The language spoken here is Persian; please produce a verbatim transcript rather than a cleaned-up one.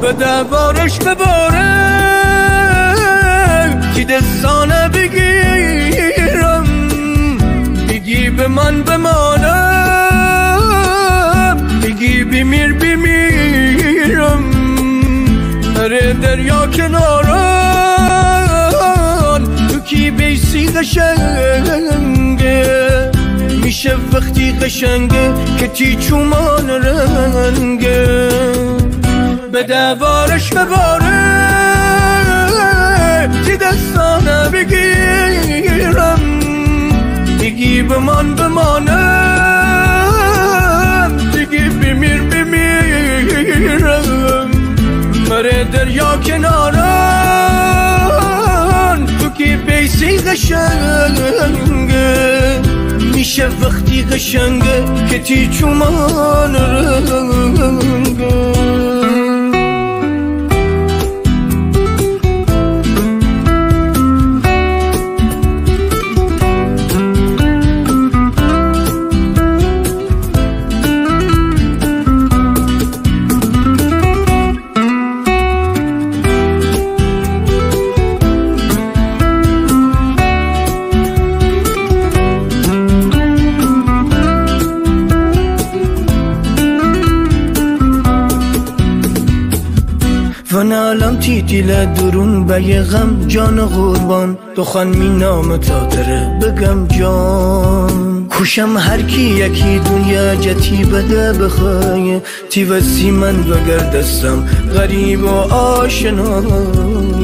بده بارش بباره که دستانه بگیرم، بگی به من بمانم، بگی بمیر بمیرم. هر دریا کناران تو کی بیسی قشنگه، میشه وقتی قشنگه که تی چومان رنگه. بده بارش بباره که دستانه بگیرم، بگی به من بمانم، بگی بمیر بمیرم. مره دریا کناران تو کی بیسی قشنگه، میشه وقتی قشنگه که تی چومان رنگه. و نالم تی دیل درون به یه غم جان قربان، دخان می نام تاتره بگم جان. خوشم هر کی یکی دنیا جتی بده بخواه، تی وسی من وگر دستم غریب و آشنا.